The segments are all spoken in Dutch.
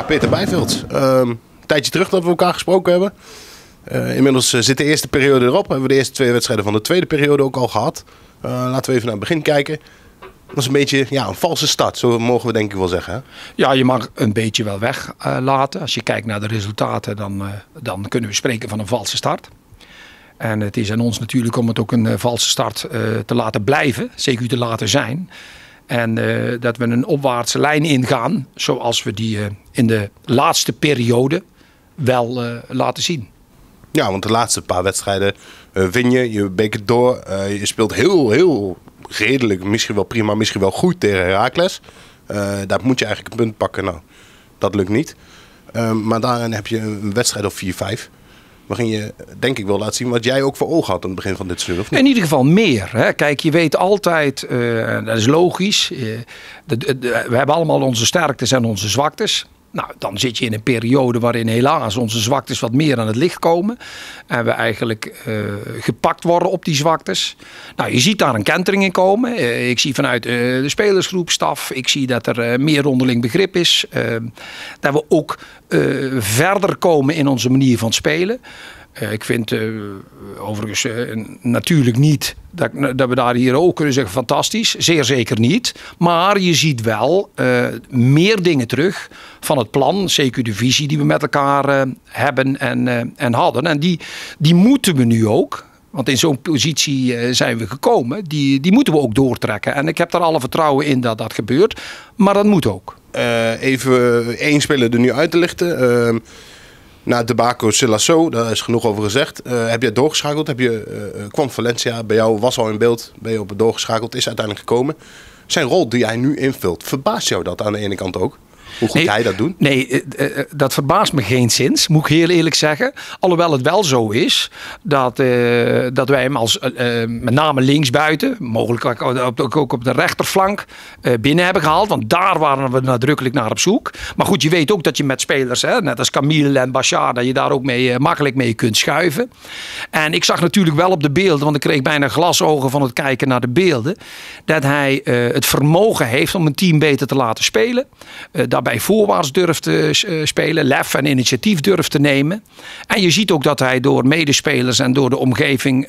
Peter Bijvelds. Een tijdje terug dat we elkaar gesproken hebben. Inmiddels zit de eerste periode erop. Hebben we de eerste 2 wedstrijden van de tweede periode ook al gehad. Laten we even naar het begin kijken. Dat is een beetje een valse start, zo mogen we denk ik wel zeggen. Hè? Ja, je mag een beetje wel weglaten. Als je kijkt naar de resultaten, dan kunnen we spreken van een valse start. En het is aan ons natuurlijk om het ook een valse start te laten blijven. Zeker te laten zijn. En dat we een opwaartse lijn ingaan, zoals we die in de laatste periode wel laten zien. Ja, want de laatste paar wedstrijden win je beker door. Je speelt heel redelijk, misschien wel prima, misschien wel goed tegen Heracles. Daar moet je eigenlijk een punt pakken. Nou, dat lukt niet. Maar daarin heb je een wedstrijd of 4-5. Waarin je denk ik wel laat zien wat jij ook voor ogen had aan het begin van dit seizoen. Of niet? In ieder geval meer. Hè. Kijk, je weet altijd, dat is logisch. We hebben allemaal onze sterktes en onze zwaktes. Nou, dan zit je in een periode waarin helaas onze zwaktes wat meer aan het licht komen. En we eigenlijk gepakt worden op die zwaktes. Nou, je ziet daar een kentering in komen. Ik zie vanuit de spelersgroep, staf. Ik zie dat er meer onderling begrip is. Dat we ook verder komen in onze manier van spelen. Ik vind overigens natuurlijk niet dat we daar hier ook kunnen zeggen fantastisch. Zeer zeker niet. Maar je ziet wel meer dingen terug van het plan. Zeker de visie die we met elkaar hebben en hadden. En die moeten we nu ook. Want in zo'n positie zijn we gekomen. Die moeten we ook doortrekken. En ik heb daar alle vertrouwen in dat dat gebeurt. Maar dat moet ook. Even één speler er nu uit te lichten. Na Debaco Silasso, daar is genoeg over gezegd. Heb je doorgeschakeld? Kwam Valencia, bij jou was al in beeld. Ben je op het doorgeschakeld, is uiteindelijk gekomen. Zijn rol die hij nu invult, verbaast jou dat aan de ene kant ook? Hoe goed hij dat doet? Nee, dat verbaast me geenszins, moet ik heel eerlijk zeggen. Alhoewel het wel zo is dat wij hem als met name linksbuiten, mogelijk ook op de rechterflank, binnen hebben gehaald. Want daar waren we nadrukkelijk naar op zoek. Maar goed, je weet ook dat je met spelers, net als Camille en Bachar, dat je daar ook makkelijk mee kunt schuiven. En ik zag natuurlijk wel op de beelden, want ik kreeg bijna glasogen van het kijken naar de beelden, dat hij het vermogen heeft om een team beter te laten spelen. Daarbij voorwaarts durft te spelen, lef en initiatief durft te nemen. En je ziet ook dat hij door medespelers en door de omgeving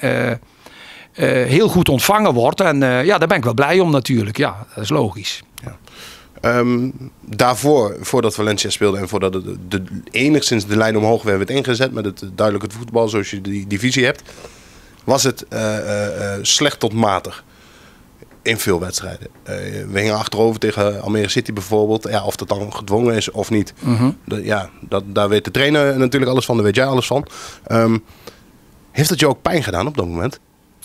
heel goed ontvangen wordt. En daar ben ik wel blij om natuurlijk. Ja, dat is logisch. Ja. Voordat Valencia speelde en voordat enigszins de lijn omhoog werd ingezet met het duidelijke voetbal zoals je die visie hebt, was het slecht tot matig. In veel wedstrijden. We gingen achterover tegen Almere City bijvoorbeeld. Ja, of dat dan gedwongen is of niet. Mm-hmm. Daar weet de trainer natuurlijk alles van. Daar weet jij alles van. Heeft het je ook pijn gedaan op dat moment?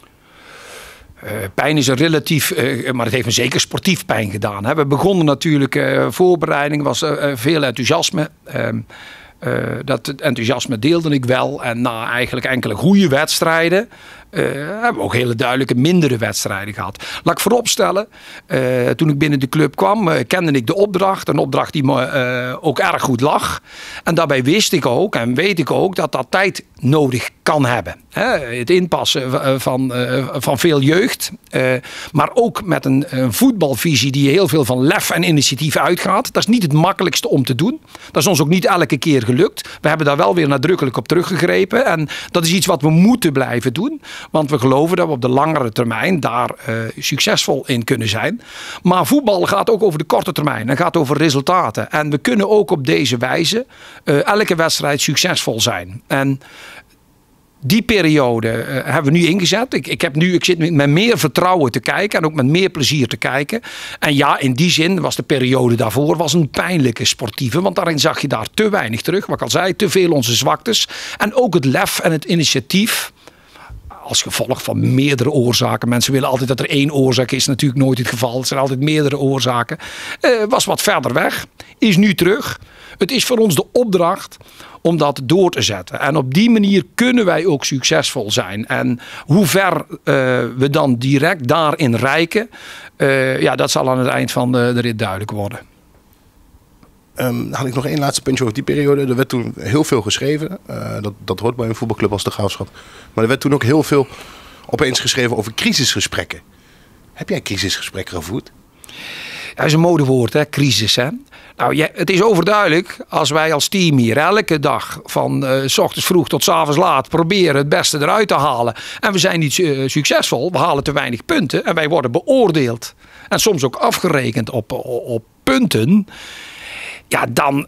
Pijn is een relatief, maar het heeft me zeker sportief pijn gedaan. Hè. We begonnen natuurlijk, voorbereiding was veel enthousiasme. Dat enthousiasme deelde ik wel. En na eigenlijk enkele goede wedstrijden hebben we ook hele duidelijke mindere wedstrijden gehad. Laat ik vooropstellen, toen ik binnen de club kwam, kende ik de opdracht. Een opdracht die me ook erg goed lag. En daarbij wist ik ook en weet ik ook dat dat tijd nodig kan hebben. Het inpassen van veel jeugd. Maar ook met een voetbalvisie die heel veel van lef en initiatief uitgaat. Dat is niet het makkelijkste om te doen. Dat is ons ook niet elke keer gelukt. We hebben daar wel weer nadrukkelijk op teruggegrepen. En dat is iets wat we moeten blijven doen. Want we geloven dat we op de langere termijn daar succesvol in kunnen zijn. Maar voetbal gaat ook over de korte termijn. En gaat over resultaten. En we kunnen ook op deze wijze elke wedstrijd succesvol zijn. En die periode hebben we nu ingezet. Ik zit met meer vertrouwen te kijken en ook met meer plezier te kijken. En ja, in die zin was de periode daarvoor een pijnlijke sportieve. Want daarin zag je daar te weinig terug. Wat ik al zei, te veel onze zwaktes. En ook het lef en het initiatief. Als gevolg van meerdere oorzaken. Mensen willen altijd dat er één oorzaak is. Natuurlijk nooit het geval. Het zijn altijd meerdere oorzaken. Was wat verder weg. Is nu terug. Het is voor ons de opdracht om dat door te zetten. En op die manier kunnen wij ook succesvol zijn. En hoe ver we dan direct daarin reiken, dat zal aan het eind van de rit duidelijk worden. Dan had ik nog één laatste puntje over die periode. Er werd toen heel veel geschreven. Dat hoort bij een voetbalclub als de Graafschap. Maar er werd toen ook heel veel opeens geschreven over crisisgesprekken. Heb jij crisisgesprekken gevoerd? Dat is een modewoord, hè? Crisis. Hè? Nou, het is overduidelijk als wij als team hier elke dag van 's ochtends vroeg tot 's avonds laat proberen het beste eruit te halen. En we zijn niet succesvol, we halen te weinig punten en wij worden beoordeeld. En soms ook afgerekend op punten. Ja,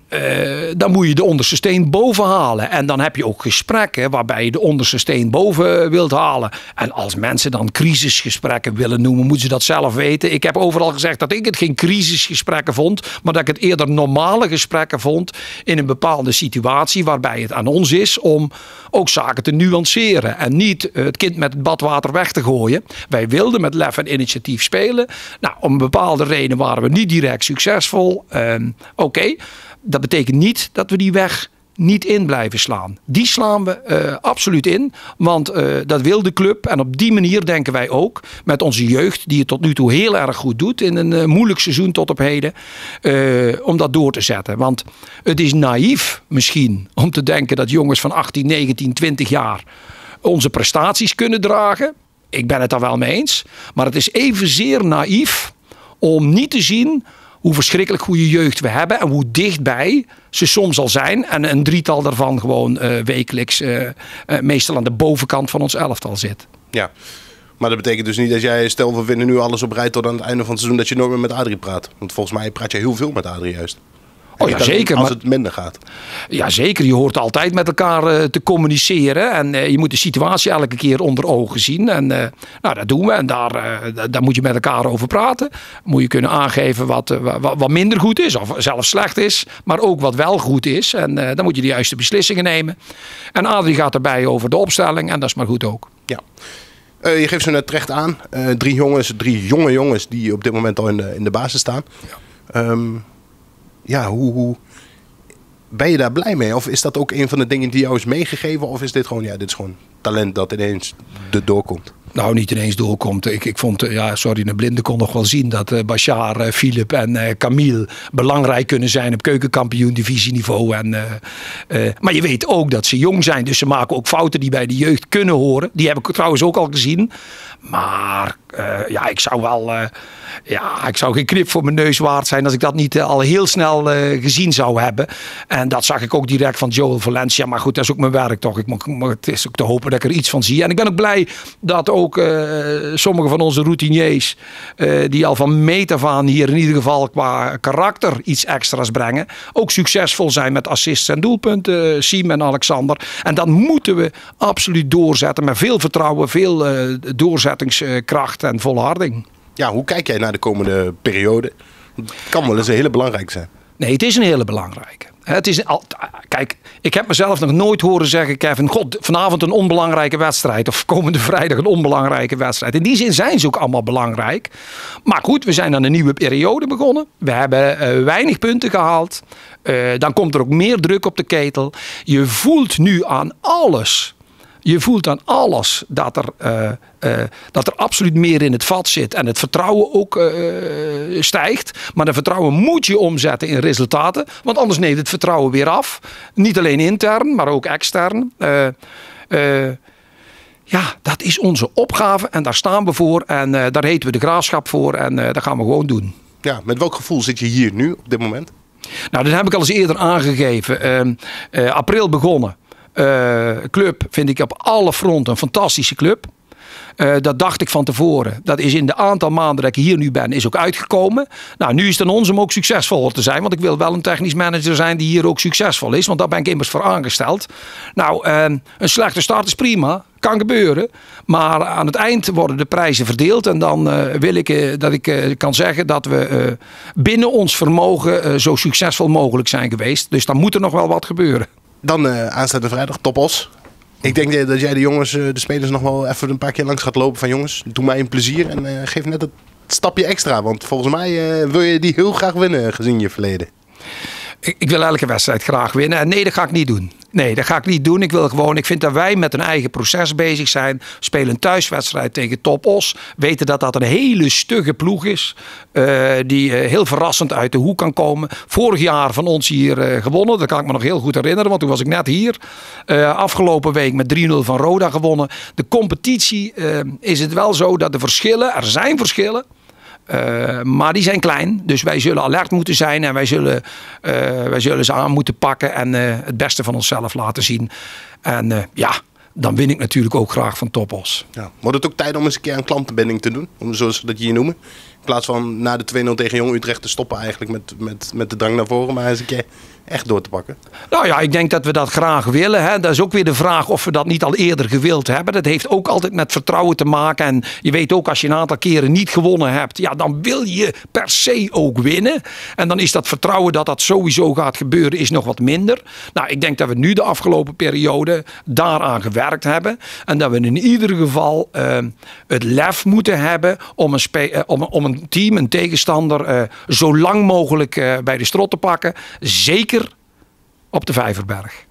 dan moet je de onderste steen boven halen. En dan heb je ook gesprekken waarbij je de onderste steen boven wilt halen. En als mensen dan crisisgesprekken willen noemen, moeten ze dat zelf weten. Ik heb overal gezegd dat ik het geen crisisgesprekken vond, maar dat ik het eerder normale gesprekken vond in een bepaalde situatie waarbij het aan ons is om ook zaken te nuanceren en niet het kind met het badwater weg te gooien. Wij wilden met lef en initiatief spelen. Nou, om een bepaalde reden waren we niet direct succesvol. Oké. Dat betekent niet dat we die weg niet in blijven slaan. Die slaan we absoluut in. Want dat wil de club. En op die manier denken wij ook met onze jeugd, die het tot nu toe heel erg goed doet in een moeilijk seizoen tot op heden, om dat door te zetten. Want het is naïef misschien om te denken dat jongens van 18, 19, 20 jaar onze prestaties kunnen dragen. Ik ben het daar wel mee eens. Maar het is evenzeer naïef om niet te zien hoe verschrikkelijk goede jeugd we hebben en hoe dichtbij ze soms al zijn. En een drietal daarvan gewoon wekelijks meestal aan de bovenkant van ons elftal zit. Ja, maar dat betekent dus niet dat jij, stel we vinden nu alles op rij tot aan het einde van het seizoen, dat je nooit meer met Adrie praat. Want volgens mij praat je heel veel met Adrie juist. Oh ja, zeker. Als het minder gaat. Ja, zeker. Je hoort altijd met elkaar te communiceren. En je moet de situatie elke keer onder ogen zien. En nou, dat doen we. En daar moet je met elkaar over praten. Moet je kunnen aangeven wat minder goed is. Of zelfs slecht is. Maar ook wat wel goed is. En dan moet je de juiste beslissingen nemen. En Adrie gaat erbij over de opstelling. En dat is maar goed ook. Ja. Je geeft zo net terecht aan. 3 jonge jongens die op dit moment al in de basis staan. Ja. Ja, hoe ben je daar blij mee? Of is dat ook een van de dingen die jou is meegegeven? Of is dit gewoon, dit is gewoon talent dat ineens doorkomt? Nou, niet ineens doorkomt. Ik vond, de blinden kon nog wel zien dat Bashar, Philip en Camille belangrijk kunnen zijn op keukenkampioen divisieniveau. Maar je weet ook dat ze jong zijn. Dus ze maken ook fouten die bij de jeugd kunnen horen. Die heb ik trouwens ook al gezien. Maar ik zou wel... ik zou geen knip voor mijn neus waard zijn als ik dat niet al heel snel gezien zou hebben. En dat zag ik ook direct van Joel Valencia. Maar goed, dat is ook mijn werk toch. Het is ook te hopen dat ik er iets van zie. En ik ben ook blij dat ook sommige van onze routiniers, die al van meet af aan hier in ieder geval qua karakter iets extra's brengen, ook succesvol zijn met assists en doelpunten. Siem en Alexander. En dat moeten we absoluut doorzetten met veel vertrouwen, veel doorzettingskracht en volharding. Ja, hoe kijk jij naar de komende periode? Het kan wel eens een hele belangrijke zijn. Nee, het is een hele belangrijke. Kijk, ik heb mezelf nog nooit horen zeggen, Kevin, god, vanavond een onbelangrijke wedstrijd. Of komende vrijdag een onbelangrijke wedstrijd. In die zin zijn ze ook allemaal belangrijk. Maar goed, we zijn aan een nieuwe periode begonnen. We hebben weinig punten gehaald. Dan komt er ook meer druk op de ketel. Je voelt nu aan alles. Je voelt aan alles dat er absoluut meer in het vat zit. En het vertrouwen ook stijgt. Maar dat vertrouwen moet je omzetten in resultaten. Want anders neemt het vertrouwen weer af. Niet alleen intern, maar ook extern. Dat is onze opgave. En daar staan we voor. En daar heten we de Graafschap voor. En dat gaan we gewoon doen. Ja, met welk gevoel zit je hier nu op dit moment? Nou, dat heb ik al eens eerder aangegeven. April begonnen. Club vind ik op alle fronten een fantastische club. Dat dacht ik van tevoren. Dat is in de aantal maanden dat ik hier nu ben, is ook uitgekomen. Nou, nu is het aan ons om ook succesvoller te zijn. Want ik wil wel een technisch manager zijn die hier ook succesvol is. Want daar ben ik immers voor aangesteld. Nou, een slechte start is prima. Kan gebeuren. Maar aan het eind worden de prijzen verdeeld. En dan wil ik dat ik kan zeggen dat we binnen ons vermogen zo succesvol mogelijk zijn geweest. Dus dan moet er nog wel wat gebeuren. Dan aanstaande vrijdag, Top Os. Ik denk dat jij de jongens, de spelers nog wel even een paar keer langs gaat lopen van jongens. Doe mij een plezier en geef net het stapje extra. Want volgens mij wil je die heel graag winnen gezien je verleden. Ik wil elke wedstrijd graag winnen. En nee, dat ga ik niet doen. Nee, dat ga ik niet doen. Ik vind dat wij met een eigen proces bezig zijn. Spelen een thuiswedstrijd tegen Top Os. Weten dat dat een hele stugge ploeg is. Die heel verrassend uit de hoek kan komen. Vorig jaar van ons hier gewonnen. Dat kan ik me nog heel goed herinneren. Want toen was ik net hier. Afgelopen week met 3-0 van Roda gewonnen. De competitie is het wel zo dat de verschillen. Er zijn verschillen. Maar die zijn klein, dus wij zullen alert moeten zijn en wij zullen ze aan moeten pakken en het beste van onszelf laten zien. En dan win ik natuurlijk ook graag van Topos. Ja. Wordt het ook tijd om eens een keer een klantenbinding te doen? Om, zoals dat je hier noemen. In plaats van na de 2-0 tegen Jong Utrecht te stoppen eigenlijk met de drang naar voren. Maar eens een keer echt door te pakken. Nou ja, ik denk dat we dat graag willen. Hè. Dat is ook weer de vraag of we dat niet al eerder gewild hebben. Dat heeft ook altijd met vertrouwen te maken. En je weet ook, als je een aantal keren niet gewonnen hebt, ja, dan wil je per se ook winnen. En dan is dat vertrouwen dat dat sowieso gaat gebeuren, is nog wat minder. Nou, ik denk dat we nu de afgelopen periode daaraan gewerkt hebben. En dat we in ieder geval het lef moeten hebben om een team, een tegenstander, zo lang mogelijk bij de strot te pakken. Zeker op de Vijverberg.